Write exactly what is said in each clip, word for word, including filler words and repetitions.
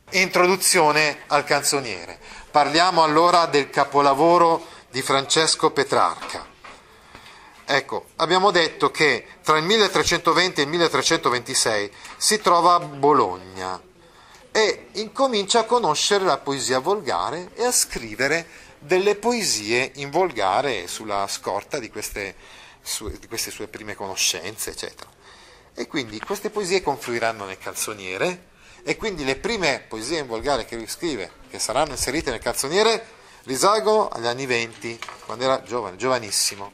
Introduzione al canzoniere. Parliamo allora del capolavoro di Francesco Petrarca. Ecco, abbiamo detto che tra il milletrecentoventi e il milletrecentoventisei si trova a Bologna e incomincia a conoscere la poesia volgare e a scrivere delle poesie in volgare sulla scorta di queste sue, di queste sue prime conoscenze, eccetera. E quindi queste poesie confluiranno nel canzoniere, e quindi le prime poesie in volgare che lui scrive, che saranno inserite nel canzoniere, risalgono agli anni venti, quando era giovane, giovanissimo.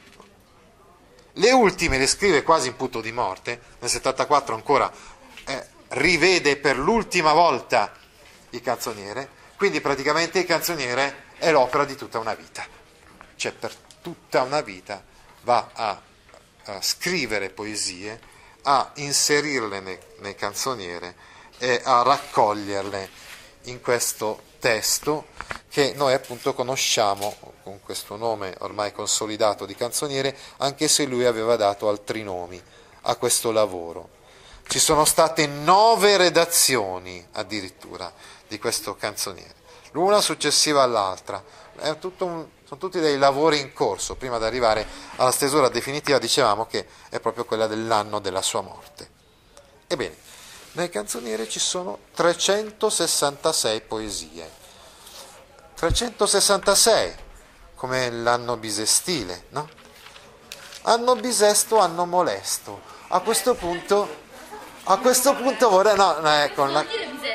Le ultime le scrive quasi in punto di morte, nel settantaquattro ancora eh, rivede per l'ultima volta il canzoniere, quindi praticamente il canzoniere è l'opera di tutta una vita, cioè per tutta una vita va a, a scrivere poesie, a inserirle nel, nel canzoniere e a raccoglierle in questo testo che noi appunto conosciamo con questo nome ormai consolidato di canzoniere, anche se lui aveva dato altri nomi a questo lavoro. Ci sono state nove redazioni addirittura di questo canzoniere, l'una successiva all'altra. È tutto un, sono tutti dei lavori in corso prima di arrivare alla stesura definitiva, dicevamo che è proprio quella dell'anno della sua morte. Ebbene, nel canzoniere ci sono trecentosessantasei poesie, trecentosessantasei come l'anno bisestile, no? Anno bisesto, anno molesto. A questo punto, a questo punto vorrei, no, no ecco, la,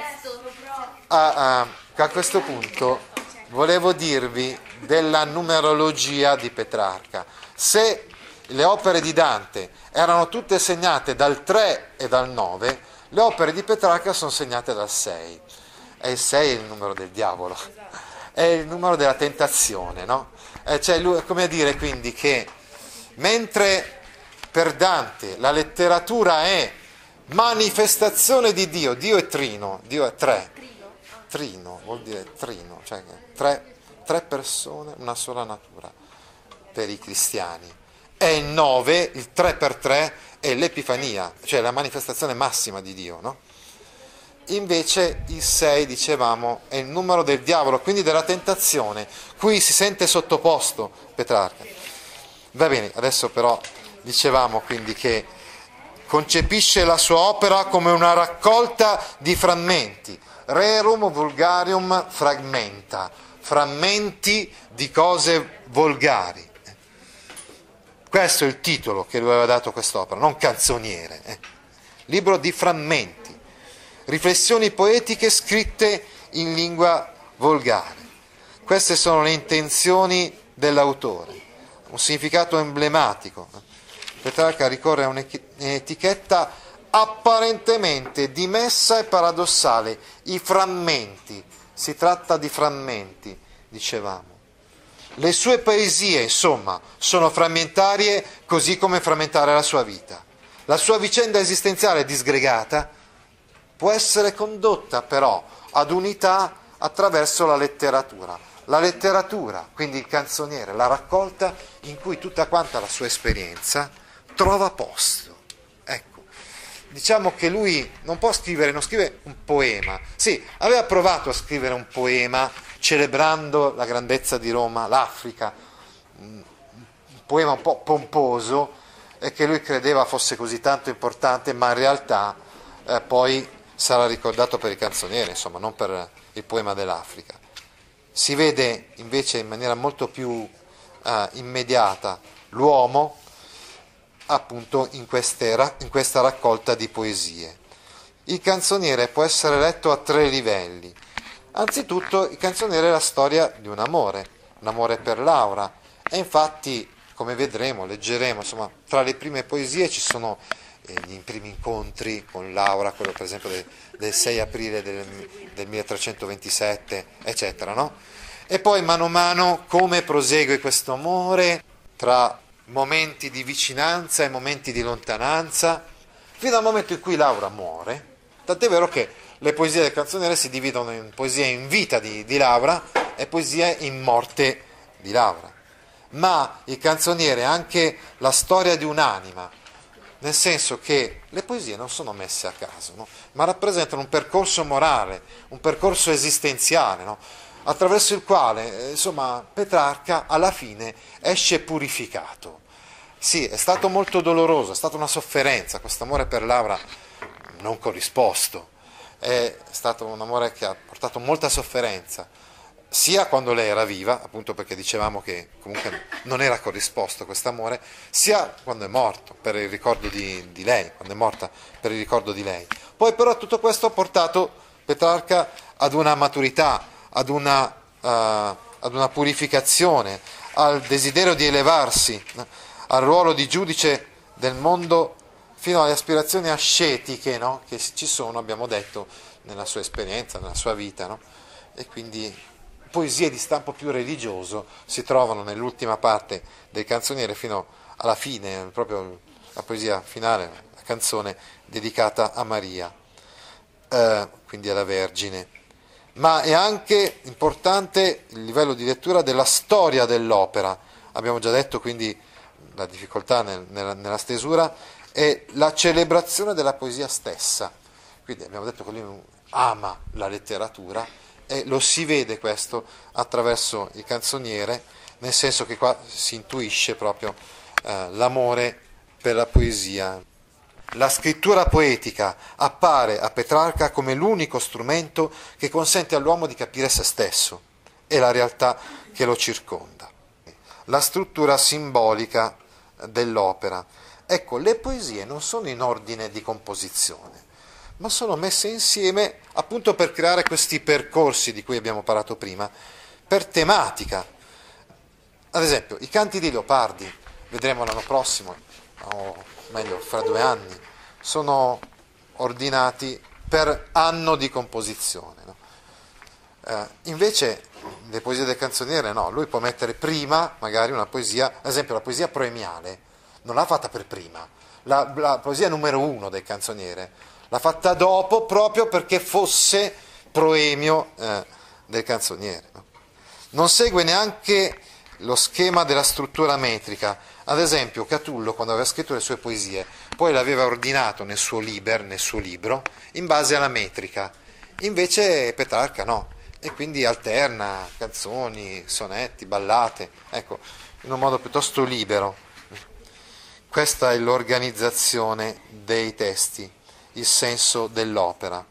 a, a, a questo punto volevo dirvi della numerologia di Petrarca. Se le opere di Dante erano tutte segnate dal tre e dal nove, le opere di Petrarca sono segnate dal sei, e il sei è il numero del diavolo, è il numero della tentazione, no? Eh, cioè, lui, come a dire quindi che mentre per Dante la letteratura è manifestazione di Dio, Dio è trino, Dio è tre, trino vuol dire trino, cioè tre, tre persone, una sola natura per i cristiani, e il nove, il tre per tre, è l'Epifania, cioè la manifestazione massima di Dio, no? Invece il sei, dicevamo, è il numero del diavolo, quindi della tentazione, cui si sente sottoposto Petrarca. Va bene, adesso però dicevamo quindi che concepisce la sua opera come una raccolta di frammenti, rerum vulgarium fragmenta, frammenti di cose volgari. Questo è il titolo che lui aveva dato a quest'opera, non canzoniere, eh. Libro di frammenti, riflessioni poetiche scritte in lingua volgare. Queste sono le intenzioni dell'autore, un significato emblematico. Petrarca ricorre a un'etichetta apparentemente dimessa e paradossale, i frammenti, si tratta di frammenti, dicevamo. Le sue poesie, insomma, sono frammentarie così come frammentare la sua vita. La sua vicenda esistenziale disgregata può essere condotta però ad unità attraverso la letteratura. La letteratura, quindi il canzoniere, la raccolta in cui tutta quanta la sua esperienza trova posto. Ecco, diciamo che lui non può scrivere, non scrive un poema. Sì, aveva provato a scrivere un poema celebrando la grandezza di Roma, l'Africa, un poema un po' pomposo e che lui credeva fosse così tanto importante, ma in realtà eh, poi sarà ricordato per il canzoniere, insomma, non per il poema dell'Africa. Si vede invece in maniera molto più eh, immediata l'uomo appunto in, queste, in questa raccolta di poesie. Il canzoniere può essere letto a tre livelli. Anzitutto il canzoniere è la storia di un amore, un amore per Laura, e infatti, come vedremo, leggeremo, insomma, tra le prime poesie ci sono eh, gli primi incontri con Laura, quello per esempio del, del sei aprile del, del milletrecentoventisette, eccetera, no? E poi mano a mano come prosegue questo amore tra momenti di vicinanza e momenti di lontananza, fino al momento in cui Laura muore, tant'è vero che le poesie del canzoniere si dividono in poesie in vita di, di Laura e poesie in morte di Laura. Ma il canzoniere è anche la storia di un'anima, nel senso che le poesie non sono messe a caso, no? Ma rappresentano un percorso morale, un percorso esistenziale, no? Attraverso il quale, eh, insomma, Petrarca alla fine esce purificato. Sì, è stato molto doloroso, è stata una sofferenza, questo amore per Laura non corrisposto, è stato un amore che ha portato molta sofferenza, sia quando lei era viva, appunto perché dicevamo che comunque non era corrisposto questo amore, sia quando è morto per il ricordo di, di lei, quando è morta per il ricordo di lei. Poi però tutto questo ha portato Petrarca ad una maturità, ad una, uh, ad una purificazione, al desiderio di elevarsi, al ruolo di giudice del mondo, fino alle aspirazioni ascetiche, no? Che ci sono, abbiamo detto, nella sua esperienza, nella sua vita, no? E quindi poesie di stampo più religioso si trovano nell'ultima parte del canzoniere fino alla fine, proprio la poesia finale, la canzone dedicata a Maria, eh, quindi alla Vergine. Ma è anche importante il livello di lettura della storia dell'opera, abbiamo già detto quindi la difficoltà nel, nella, nella stesura, e la celebrazione della poesia stessa. Quindi abbiamo detto che lui ama la letteratura e lo si vede questo attraverso il canzoniere, nel senso che qua si intuisce proprio eh, l'amore per la poesia. La scrittura poetica appare a Petrarca come l'unico strumento che consente all'uomo di capire se stesso e la realtà che lo circonda. La struttura simbolica dell'opera. Ecco, le poesie non sono in ordine di composizione, ma sono messe insieme appunto per creare questi percorsi di cui abbiamo parlato prima, per tematica. Ad esempio, i canti di Leopardi, vedremo l'anno prossimo, o meglio, fra due anni, sono ordinati per anno di composizione. No? Eh, invece le poesie del canzoniere no, lui può mettere prima magari una poesia, ad esempio la poesia proemiale, non l'ha fatta per prima, la, la poesia numero uno del canzoniere l'ha fatta dopo proprio perché fosse proemio eh, del canzoniere. No? Non segue neanche lo schema della struttura metrica. Ad esempio Catullo, quando aveva scritto le sue poesie, poi l'aveva ordinato nel suo liber, nel suo libro, in base alla metrica. Invece Petrarca no, e quindi alterna canzoni, sonetti, ballate, ecco, in un modo piuttosto libero. Questa è l'organizzazione dei testi, il senso dell'opera.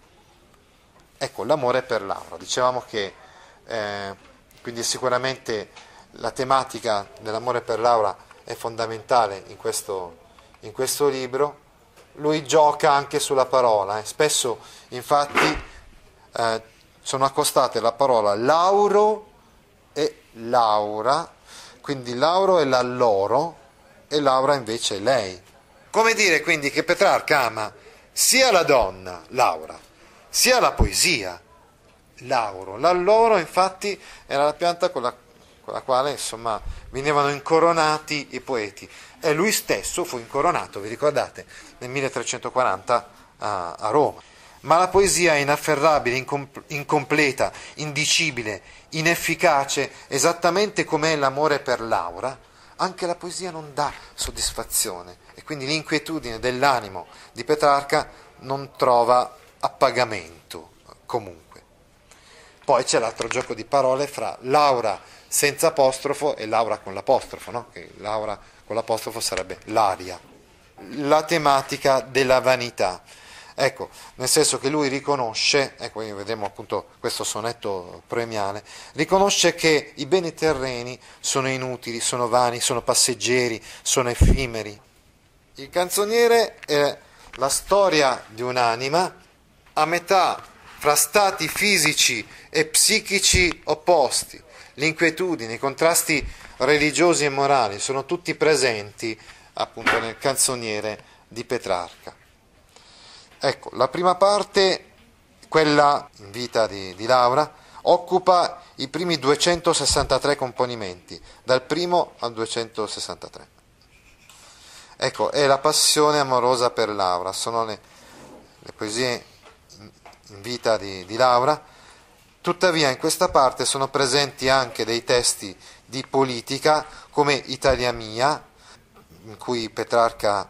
Ecco, l'amore per Laura. Dicevamo che eh, quindi sicuramente la tematica dell'amore per Laura è fondamentale in questo, in questo libro. Lui gioca anche sulla parola. Eh. Spesso, infatti, eh, sono accostate la parola Lauro e Laura, quindi Lauro è la loro, e Laura invece è lei. Come dire quindi che Petrarca ama sia la donna, Laura, sia la poesia, Lauro. La loro infatti era la pianta con la, con la quale insomma venivano incoronati i poeti e lui stesso fu incoronato, vi ricordate, nel milletrecentoquaranta a, a Roma. Ma la poesia è inafferrabile, incom- incompleta, indicibile, inefficace, esattamente come è l'amore per Laura. Anche la poesia non dà soddisfazione e quindi l'inquietudine dell'animo di Petrarca non trova appagamento comunque. Poi c'è l'altro gioco di parole fra Laura senza apostrofo e Laura con l'apostrofo, no? Che Laura con l'apostrofo sarebbe l'aria. La tematica della vanità. Ecco, nel senso che lui riconosce, ecco, vedremo appunto questo sonetto proemiale, riconosce che i beni terreni sono inutili, sono vani, sono passeggeri, sono effimeri. Il canzoniere è la storia di un'anima a metà fra stati fisici e psichici opposti. L'inquietudine, i contrasti religiosi e morali sono tutti presenti appunto nel canzoniere di Petrarca. Ecco, la prima parte, quella in vita di, di Laura, occupa i primi duecentosessantatré componimenti, dal primo al duecentosessantatré. Ecco, è la passione amorosa per Laura, sono le, le poesie in vita di, di Laura. Tuttavia in questa parte sono presenti anche dei testi di politica come Italia Mia, in cui Petrarca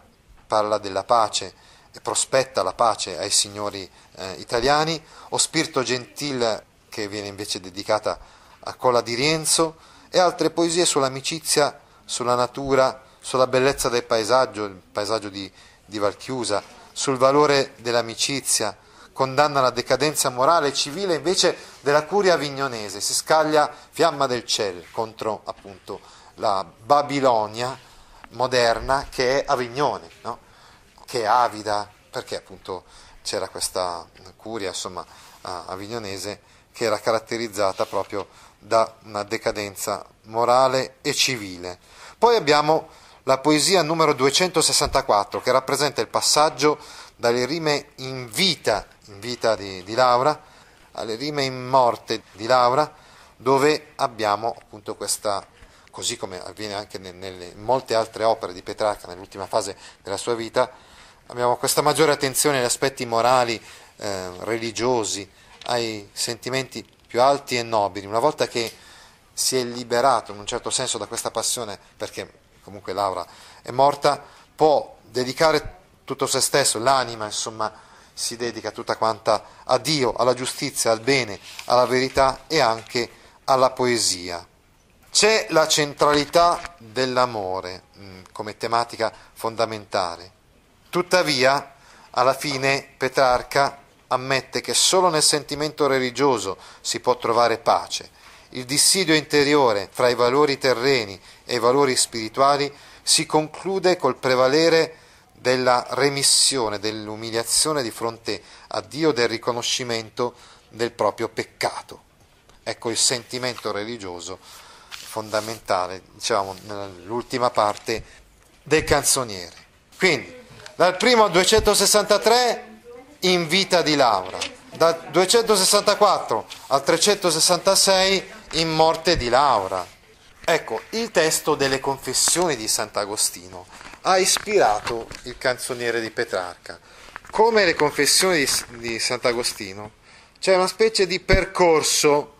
parla della pace e prospetta la pace ai signori eh, italiani, o Spirito Gentil, che viene invece dedicata a Cola di Rienzo, e altre poesie sull'amicizia, sulla natura, sulla bellezza del paesaggio, il paesaggio di, di Valchiusa, sul valore dell'amicizia, condanna la decadenza morale e civile invece della curia avignonese, si scaglia Fiamma del Ciel contro appunto la Babilonia moderna che è Avignone, no? Che è avida, perché appunto c'era questa curia insomma avignonese che era caratterizzata proprio da una decadenza morale e civile. Poi abbiamo la poesia numero duecentosessantaquattro, che rappresenta il passaggio dalle rime in vita, in vita di, di Laura, alle rime in morte di Laura, dove abbiamo appunto questa, così come avviene anche nelle, in molte altre opere di Petrarca nell'ultima fase della sua vita, abbiamo questa maggiore attenzione agli aspetti morali, eh, religiosi, ai sentimenti più alti e nobili. Una volta che si è liberato in un certo senso da questa passione, perché comunque Laura è morta, può dedicare tutto se stesso, l'anima insomma si dedica tutta quanta a Dio, alla giustizia, al bene, alla verità e anche alla poesia. C'è la centralità dell'amore mh, come tematica fondamentale. Tuttavia, alla fine Petrarca ammette che solo nel sentimento religioso si può trovare pace. Il dissidio interiore fra i valori terreni e i valori spirituali si conclude col prevalere della remissione, dell'umiliazione di fronte a Dio, del riconoscimento del proprio peccato. Ecco il sentimento religioso fondamentale, diciamo, nell'ultima parte del canzoniere. Quindi, dal primo al duecentosessantatré, in vita di Laura, dal duecentosessantaquattro al trecentosessantasei, in morte di Laura. Ecco, il testo delle Confessioni di Sant'Agostino ha ispirato il canzoniere di Petrarca. Come le Confessioni di, di Sant'Agostino, c'è una specie di percorso,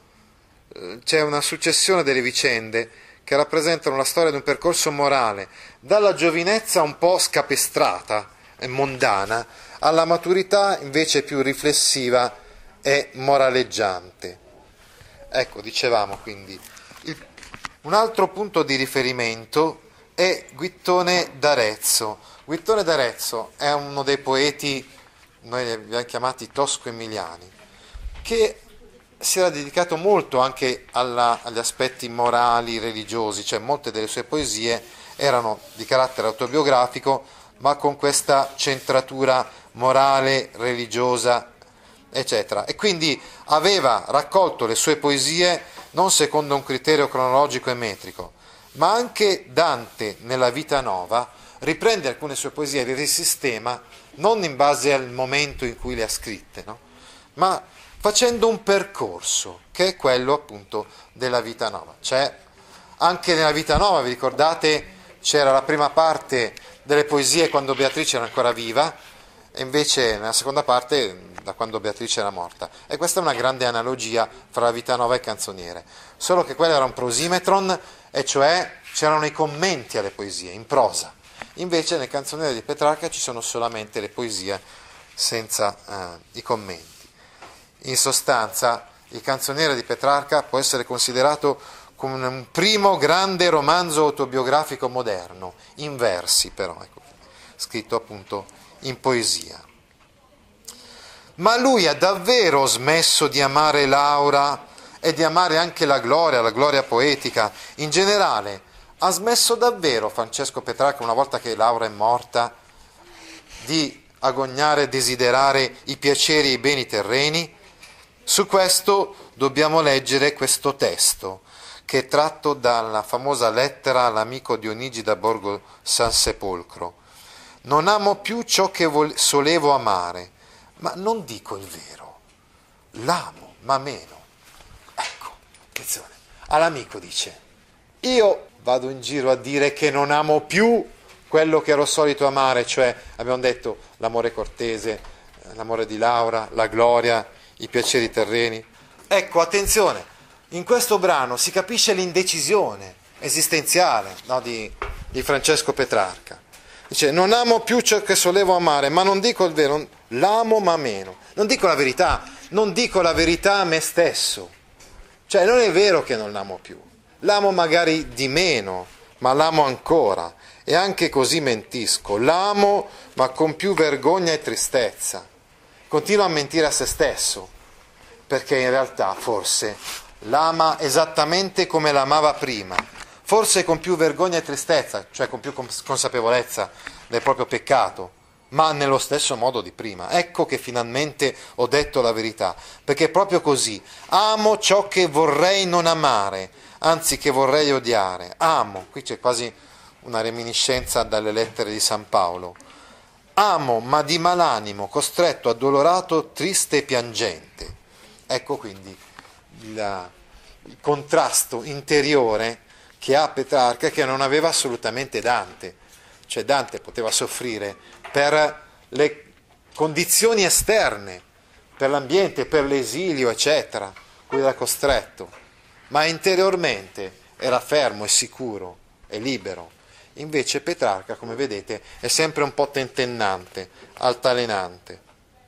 c'è una successione delle vicende che rappresentano la storia di un percorso morale, dalla giovinezza un po' scapestrata e mondana, alla maturità invece più riflessiva e moraleggiante. Ecco, dicevamo quindi, il, un altro punto di riferimento è Guittone d'Arezzo. Guittone d'Arezzo è uno dei poeti, noi li abbiamo chiamati tosco-emiliani, che si era dedicato molto anche alla, agli aspetti morali, religiosi, cioè molte delle sue poesie erano di carattere autobiografico, ma con questa centratura morale, religiosa, eccetera. E quindi aveva raccolto le sue poesie non secondo un criterio cronologico e metrico, ma anche Dante nella Vita Nova riprende alcune sue poesie e le risistema non in base al momento in cui le ha scritte, no? Ma facendo un percorso che è quello appunto della Vita Nova. C'è anche nella Vita Nova, vi ricordate, c'era la prima parte delle poesie quando Beatrice era ancora viva e invece nella seconda parte da quando Beatrice era morta. E questa è una grande analogia fra la Vita Nova e il canzoniere, solo che quello era un prosimetron, e cioè c'erano i commenti alle poesie in prosa. Invece nel canzoniere di Petrarca ci sono solamente le poesie senza eh, i commenti. In sostanza, il canzoniere di Petrarca può essere considerato come un primo grande romanzo autobiografico moderno, in versi però, ecco, scritto appunto in poesia. Ma lui ha davvero smesso di amare Laura e di amare anche la gloria, la gloria poetica in generale? Ha smesso davvero Francesco Petrarca, una volta che Laura è morta, di agognare e desiderare i piaceri e i beni terreni? Su questo dobbiamo leggere questo testo, che è tratto dalla famosa lettera all'amico Dionigi da Borgo San Sepolcro. Non amo più ciò che vol- solevo amare, ma non dico il vero, l'amo, ma meno. Ecco, attenzione, all'amico dice, io vado in giro a dire che non amo più quello che ero solito amare, cioè abbiamo detto l'amore cortese, l'amore di Laura, la gloria, i piaceri terreni. Ecco, attenzione, in questo brano si capisce l'indecisione esistenziale, no, di, di Francesco Petrarca. Dice, non amo più ciò che solevo amare, ma non dico il vero, l'amo ma meno. Non dico la verità, non dico la verità a me stesso. Cioè, non è vero che non l'amo più. L'amo magari di meno, ma l'amo ancora. E anche così mentisco. L'amo, ma con più vergogna e tristezza. Continua a mentire a se stesso, perché in realtà forse l'ama esattamente come l'amava prima. Forse con più vergogna e tristezza, cioè con più consapevolezza del proprio peccato, ma nello stesso modo di prima. Ecco che finalmente ho detto la verità, perché è proprio così. Amo ciò che vorrei non amare, anzi che vorrei odiare. Amo, qui c'è quasi una reminiscenza dalle lettere di San Paolo. Amo, ma di malanimo, costretto, addolorato, triste e piangente. Ecco quindi il, il contrasto interiore che ha Petrarca, che non aveva assolutamente Dante. Cioè Dante poteva soffrire per le condizioni esterne, per l'ambiente, per l'esilio, eccetera, cui era costretto, ma interiormente era fermo e sicuro e libero. Invece Petrarca, come vedete, è sempre un po' tentennante, altalenante.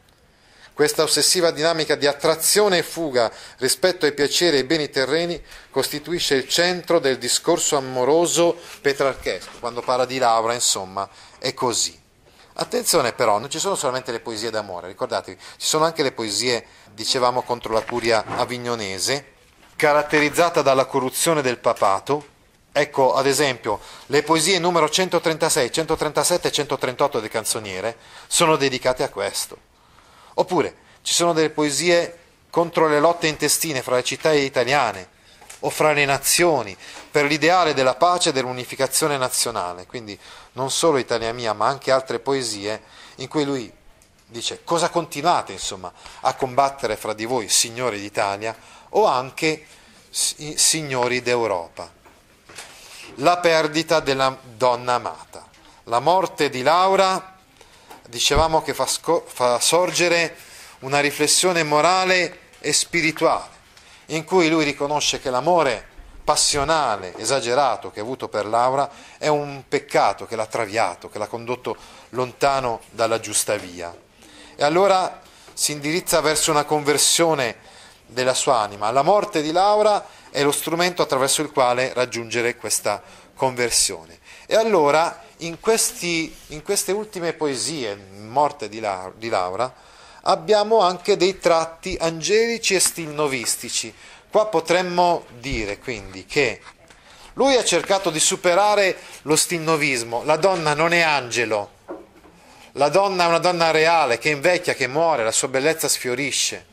Questa ossessiva dinamica di attrazione e fuga rispetto ai piaceri e ai beni terreni costituisce il centro del discorso amoroso petrarchesco. Quando parla di Laura, insomma, è così. Attenzione però, non ci sono solamente le poesie d'amore, ricordatevi, ci sono anche le poesie, dicevamo, contro la curia avignonese, caratterizzata dalla corruzione del papato. Ecco, ad esempio, le poesie numero centotrentasei, centotrentasette e centotrentotto del Canzoniere sono dedicate a questo. Oppure ci sono delle poesie contro le lotte intestine fra le città italiane o fra le nazioni, per l'ideale della pace e dell'unificazione nazionale. Quindi non solo Italia Mia, ma anche altre poesie in cui lui dice: cosa continuate, insomma, a combattere fra di voi, signori d'Italia, o anche signori d'Europa. La perdita della donna amata. La morte di Laura, dicevamo che fa, sco- fa sorgere una riflessione morale e spirituale, in cui lui riconosce che l'amore passionale, esagerato che ha avuto per Laura è un peccato che l'ha traviato, che l'ha condotto lontano dalla giusta via. E allora si indirizza verso una conversione della sua anima. La morte di Laura è lo strumento attraverso il quale raggiungere questa conversione. E allora in, questi, in queste ultime poesie, Morte di, La, di Laura, abbiamo anche dei tratti angelici e stilnovistici. Qua potremmo dire quindi che lui ha cercato di superare lo stilnovismo. La donna non è angelo, la donna è una donna reale che invecchia, che muore, la sua bellezza sfiorisce.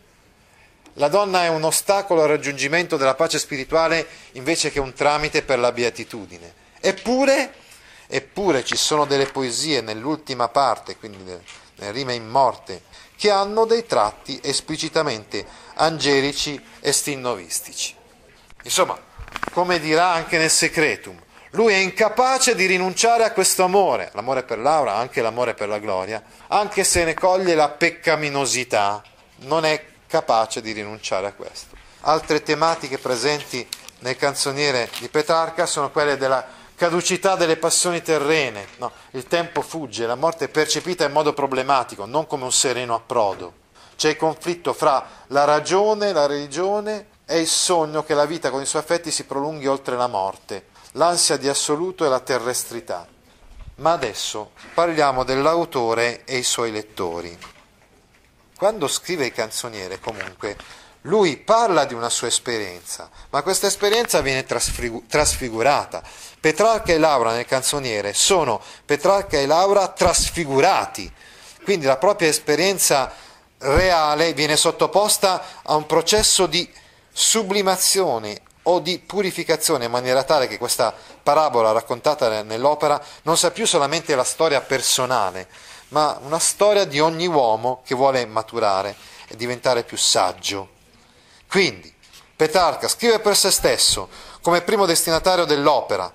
La donna è un ostacolo al raggiungimento della pace spirituale invece che un tramite per la beatitudine. Eppure, eppure ci sono delle poesie nell'ultima parte, quindi nelle rime in morte, che hanno dei tratti esplicitamente angelici e stilnovistici. Insomma, come dirà anche nel Secretum, lui è incapace di rinunciare a questo amore, l'amore per Laura, anche l'amore per la gloria, anche se ne coglie la peccaminosità, non è capace di rinunciare a questo. Altre tematiche presenti nel Canzoniere di Petrarca sono quelle della caducità delle passioni terrene. No, il tempo fugge, la morte è percepita in modo problematico, non come un sereno approdo. C'è il conflitto fra la ragione, la religione e il sogno che la vita con i suoi affetti si prolunghi oltre la morte, l'ansia di assoluto e la terrestrità. Ma adesso parliamo dell'autore e i suoi lettori. Quando scrive il Canzoniere, comunque, lui parla di una sua esperienza, ma questa esperienza viene trasfigu- trasfigurata. Petrarca e Laura nel Canzoniere sono Petrarca e Laura trasfigurati, quindi la propria esperienza reale viene sottoposta a un processo di sublimazione o di purificazione, in maniera tale che questa parabola raccontata nell'opera non sia più solamente la storia personale, ma una storia di ogni uomo che vuole maturare e diventare più saggio. Quindi Petrarca scrive per se stesso come primo destinatario dell'opera,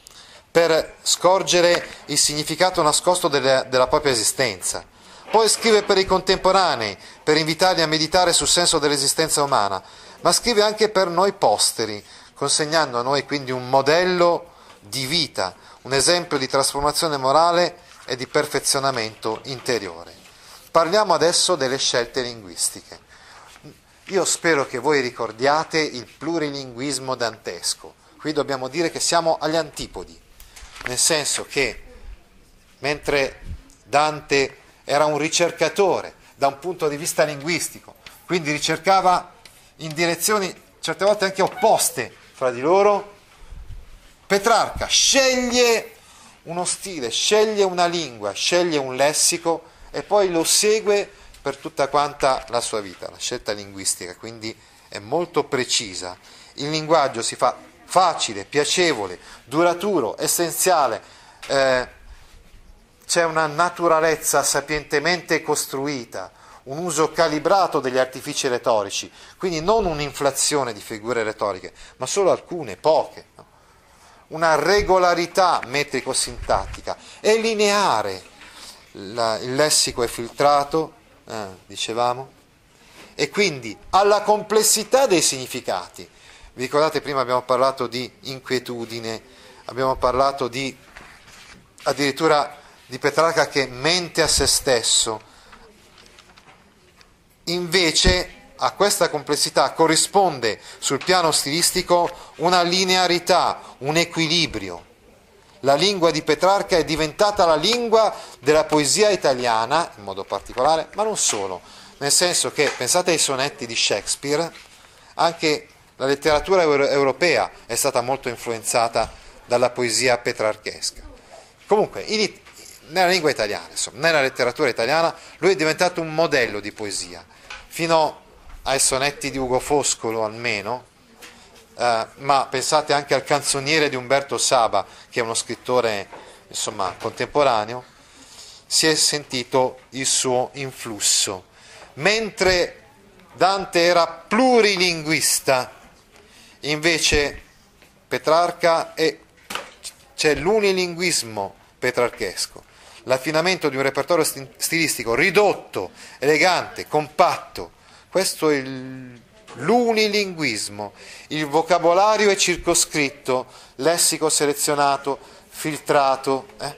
per scorgere il significato nascosto delle, della propria esistenza. Poi scrive per i contemporanei, per invitarli a meditare sul senso dell'esistenza umana, ma scrive anche per noi posteri, consegnando a noi quindi un modello di vita, un esempio di trasformazione morale e di perfezionamento interiore. Parliamo adesso delle scelte linguistiche. Io spero che voi ricordiate il plurilinguismo dantesco. Qui dobbiamo dire che siamo agli antipodi, nel senso che mentre Dante era un ricercatore da un punto di vista linguistico, quindi ricercava in direzioni certe volte anche opposte fra di loro, Petrarca sceglie uno stile, sceglie una lingua, sceglie un lessico e poi lo segue per tutta quanta la sua vita. La scelta linguistica quindi è molto precisa, il linguaggio si fa facile, piacevole, duraturo, essenziale, eh, c'è una naturalezza sapientemente costruita, un uso calibrato degli artifici retorici, quindi non un'inflazione di figure retoriche, ma solo alcune, poche, no? Una regolarità metrico-sintattica, è lineare, la, il lessico è filtrato, eh, dicevamo, e quindi alla complessità dei significati. Vi ricordate, prima abbiamo parlato di inquietudine, abbiamo parlato di addirittura di Petrarca che mente a se stesso. Invece a questa complessità corrisponde sul piano stilistico una linearità, un equilibrio. La lingua di Petrarca è diventata la lingua della poesia italiana, in modo particolare, ma non solo, nel senso che, pensate ai sonetti di Shakespeare, anche la letteratura euro- europea è stata molto influenzata dalla poesia petrarchesca. Comunque, in, nella lingua italiana, insomma, nella letteratura italiana, lui è diventato un modello di poesia, fino ai sonetti di Ugo Foscolo almeno, eh, ma pensate anche al canzoniere di Umberto Saba, che è uno scrittore, insomma, contemporaneo, si è sentito il suo influsso. Mentre Dante era plurilinguista, invece Petrarca è, c'è l'unilinguismo petrarchesco, l'affinamento di un repertorio stilistico ridotto, elegante, compatto. Questo è il, l'unilinguismo, il vocabolario è circoscritto, lessico selezionato, filtrato, eh?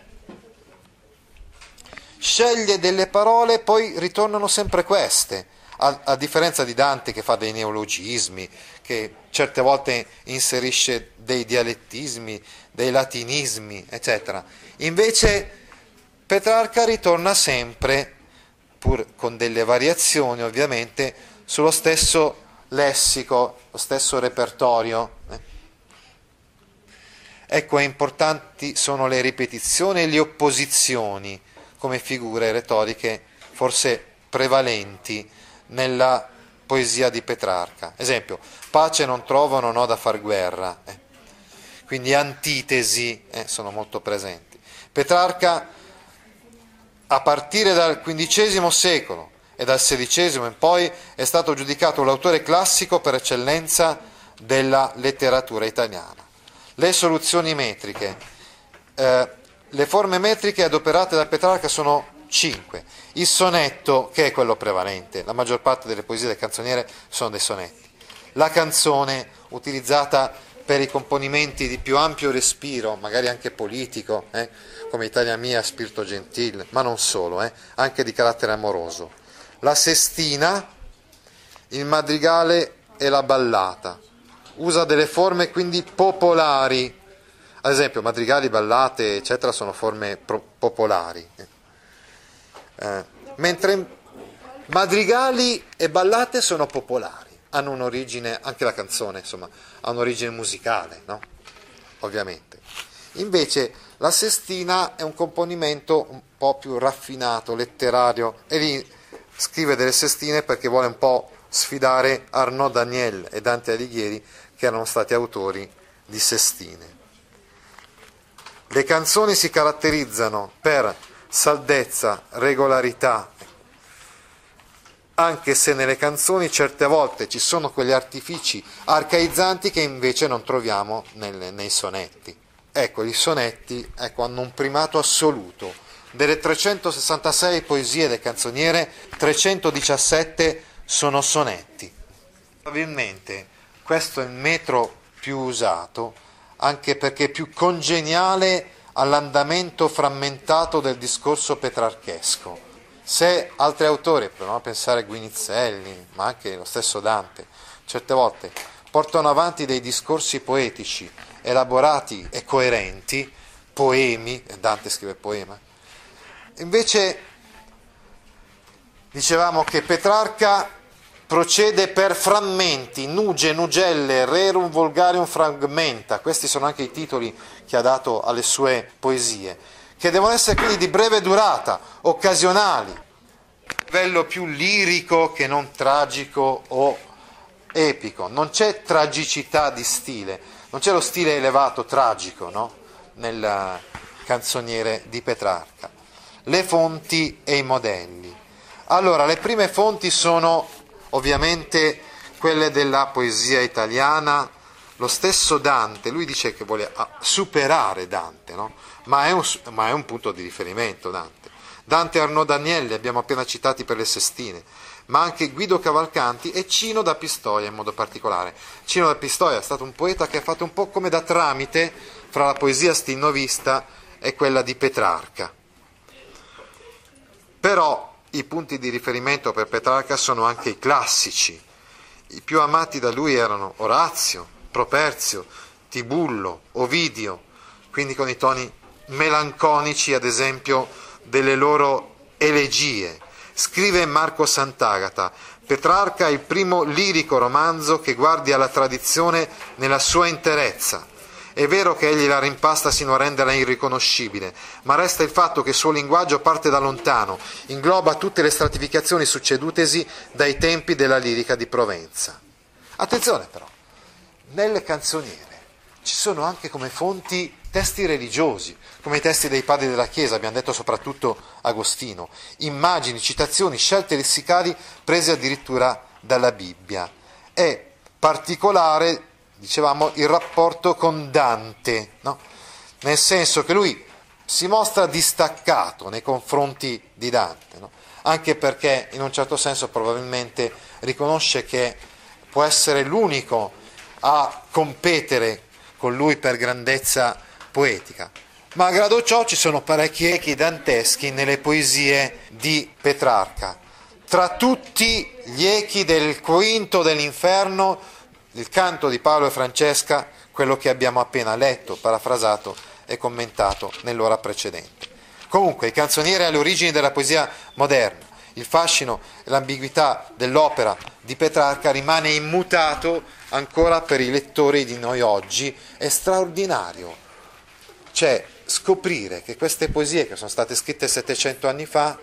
Sceglie delle parole, poi ritornano sempre queste, a, a differenza di Dante che fa dei neologismi, che certe volte inserisce dei dialettismi, dei latinismi, eccetera. Invece Petrarca ritorna sempre, pur con delle variazioni ovviamente, sullo stesso lessico, lo stesso repertorio. Ecco, importanti sono le ripetizioni e le opposizioni come figure retoriche forse prevalenti nella poesia di Petrarca. Esempio, pace non trovo, non ho da far guerra. Eh. Quindi antitesi eh, sono molto presenti. Petrarca, a partire dal quindicesimo secolo e dal sedicesimo in poi, è stato giudicato l'autore classico per eccellenza della letteratura italiana. Le soluzioni metriche, eh, le forme metriche adoperate da Petrarca sono cinque. Il sonetto, che è quello prevalente, la maggior parte delle poesie del canzoniere sono dei sonetti. La canzone, utilizzata per i componimenti di più ampio respiro, magari anche politico, eh, come Italia mia, Spirito gentil, ma non solo, eh, anche di carattere amoroso. La sestina, il madrigale e la ballata. Usa delle forme quindi popolari, ad esempio madrigali, ballate, eccetera, sono forme pro- popolari. Eh, mentre madrigali e ballate sono popolari, hanno un'origine, anche la canzone, insomma, ha un'origine musicale, no? Ovviamente. Invece la sestina è un componimento un po' più raffinato, letterario, e lì scrive delle sestine perché vuole un po' sfidare Arnaud Daniel e Dante Alighieri, che erano stati autori di sestine. Le canzoni si caratterizzano per saldezza, regolarità, anche se nelle canzoni certe volte ci sono quegli artifici arcaizzanti che invece non troviamo nel, nei sonetti. Ecco, i sonetti ecco, hanno un primato assoluto. Delle trecentosessantasei poesie del canzoniere, trecentodiciassette sono sonetti. Probabilmente questo è il metro più usato, anche perché è più congeniale all'andamento frammentato del discorso petrarchesco. Se altri autori, proviamo a pensare a Guinizelli, ma anche lo stesso Dante, certe volte portano avanti dei discorsi poetici elaborati e coerenti, poemi, e Dante scrive poema, invece dicevamo che Petrarca procede per frammenti, nuge, nugelle, rerum volgarium fragmenta, questi sono anche i titoli che ha dato alle sue poesie, che devono essere quindi di breve durata, occasionali, a livello più lirico che non tragico o epico. Non c'è tragicità di stile, non c'è lo stile elevato tragico, no? Nel canzoniere di Petrarca. Le fonti e i modelli. Allora, le prime fonti sono ovviamente quelle della poesia italiana. Lo stesso Dante, lui dice che vuole superare Dante, no? Ma è un, ma è un punto di riferimento Dante. Dante e Arnaud Danielli abbiamo appena citati per le Sestine, ma anche Guido Cavalcanti e Cino da Pistoia in modo particolare. Cino da Pistoia è stato un poeta che ha fatto un po' come da tramite fra la poesia stilnovista e quella di Petrarca. Però i punti di riferimento per Petrarca sono anche i classici. I più amati da lui erano Orazio, Properzio, Tibullo, Ovidio, quindi con i toni melanconici, ad esempio, delle loro elegie. Scrive Marco Sant'Agata: Petrarca è il primo lirico romanzo che guardi alla tradizione nella sua interezza. È vero che egli la rimpasta sino a renderla irriconoscibile, ma resta il fatto che il suo linguaggio parte da lontano, ingloba tutte le stratificazioni succedutesi dai tempi della lirica di Provenza. Attenzione però, nelle canzoniere ci sono anche come fonti testi religiosi, come i testi dei padri della Chiesa, abbiamo detto soprattutto Agostino, immagini, citazioni, scelte lessicali prese addirittura dalla Bibbia. È particolare, dicevamo, il rapporto con Dante, no? Nel senso che lui si mostra distaccato nei confronti di Dante, no? Anche perché in un certo senso probabilmente riconosce che può essere l'unico a competere con lui per grandezza poetica. Malgrado ciò ci sono parecchi echi danteschi nelle poesie di Petrarca. Tra tutti gli echi del Quinto dell'Inferno, il canto di Paolo e Francesca, quello che abbiamo appena letto, parafrasato e commentato nell'ora precedente. Comunque, il canzoniere è alle origini della poesia moderna. Il fascino e l'ambiguità dell'opera di Petrarca rimane immutato ancora per i lettori di noi oggi. È straordinario. Cioè, scoprire che queste poesie, che sono state scritte settecento anni fa,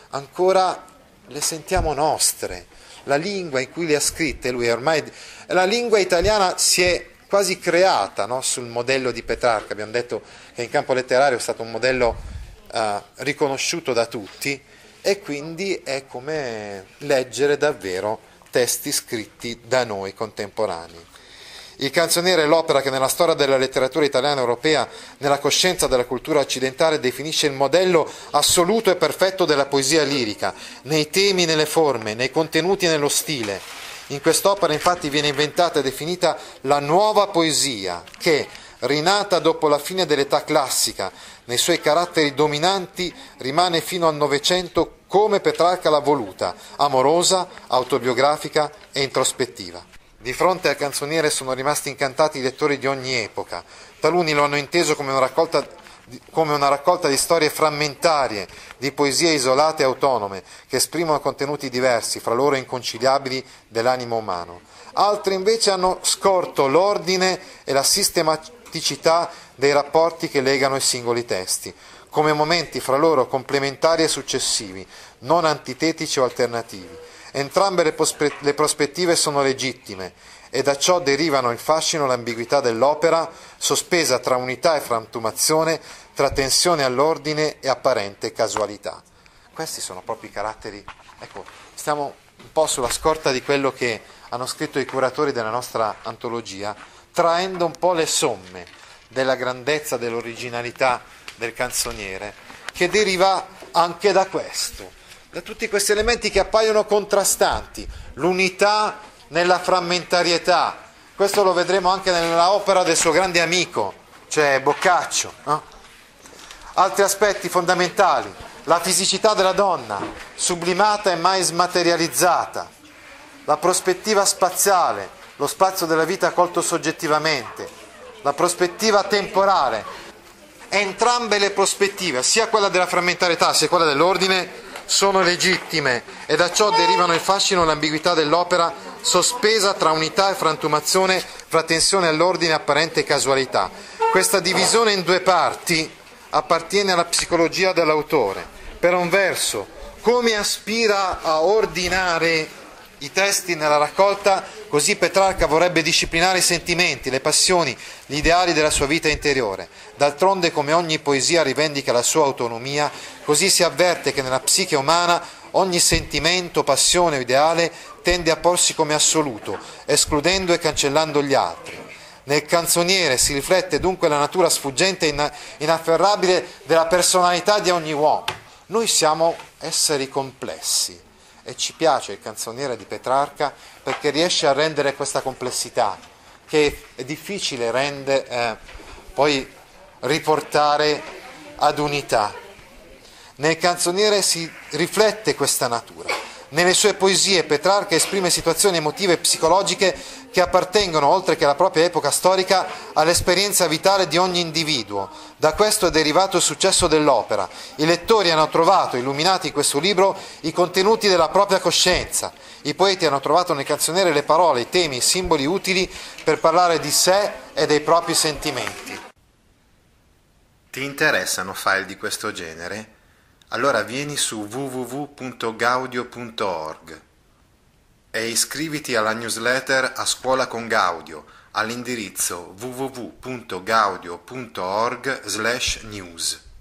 ancora le sentiamo nostre. La lingua in cui le ha scritte lui ormai, la lingua italiana si è quasi creata, no? Sul modello di Petrarca. Abbiamo detto che in campo letterario è stato un modello uh, riconosciuto da tutti, e quindi è come leggere davvero testi scritti da noi contemporanei. Il canzoniere è l'opera che nella storia della letteratura italiana e europea, nella coscienza della cultura occidentale, definisce il modello assoluto e perfetto della poesia lirica, nei temi, nelle forme, nei contenuti e nello stile. In quest'opera infatti viene inventata e definita la nuova poesia che, rinata dopo la fine dell'età classica, nei suoi caratteri dominanti, rimane fino al Novecento come Petrarca l'ha voluta, amorosa, autobiografica e introspettiva. Di fronte al canzoniere sono rimasti incantati i lettori di ogni epoca. Taluni lo hanno inteso come una raccolta, come una raccolta di storie frammentarie, di poesie isolate e autonome, che esprimono contenuti diversi, fra loro inconciliabili, dell'animo umano. Altri invece hanno scorto l'ordine e la sistematicità dei rapporti che legano i singoli testi, come momenti fra loro complementari e successivi, non antitetici o alternativi. Entrambe le, pospe- le prospettive sono legittime e da ciò derivano il fascino e l'ambiguità dell'opera, sospesa tra unità e frantumazione, tra tensione all'ordine e apparente casualità. Questi sono proprio i caratteri. Ecco, stiamo un po' sulla scorta di quello che hanno scritto i curatori della nostra antologia, traendo un po' le somme della grandezza, dell'originalità del canzoniere, che deriva anche da questo, da tutti questi elementi che appaiono contrastanti, l'unità nella frammentarietà. Questo lo vedremo anche nella opera del suo grande amico, cioè Boccaccio, no? Altri aspetti fondamentali: la fisicità della donna, sublimata e mai smaterializzata, la prospettiva spaziale, lo spazio della vita colto soggettivamente, la prospettiva temporale. Entrambe le prospettive, sia quella della frammentarietà sia quella dell'ordine, sono legittime e da ciò derivano il fascino e l'ambiguità dell'opera sospesa tra unità e frantumazione, fra tensione all'ordine e apparente casualità. Questa divisione in due parti appartiene alla psicologia dell'autore. Per un verso, come aspira a ordinare i testi nella raccolta, così Petrarca vorrebbe disciplinare i sentimenti, le passioni, gli ideali della sua vita interiore. D'altronde, come ogni poesia rivendica la sua autonomia, così si avverte che nella psiche umana ogni sentimento, passione o ideale tende a porsi come assoluto, escludendo e cancellando gli altri. Nel canzoniere si riflette dunque la natura sfuggente e inafferrabile della personalità di ogni uomo. Noi siamo esseri complessi e ci piace il canzoniere di Petrarca perché riesce a rendere questa complessità, che è difficile rende, eh, poi riportare ad unità. Nel canzoniere si riflette questa natura. Nelle sue poesie Petrarca esprime situazioni emotive e psicologiche che appartengono, oltre che alla propria epoca storica, all'esperienza vitale di ogni individuo. Da questo è derivato il successo dell'opera. I lettori hanno trovato, illuminati in questo libro, i contenuti della propria coscienza. I poeti hanno trovato nel canzoniere le parole, i temi, i simboli utili per parlare di sé e dei propri sentimenti. Ti interessano file di questo genere? Allora vieni su w w w punto gaudio punto org e iscriviti alla newsletter A Scuola con Gaudio all'indirizzo w w w punto gaudio punto org slash news.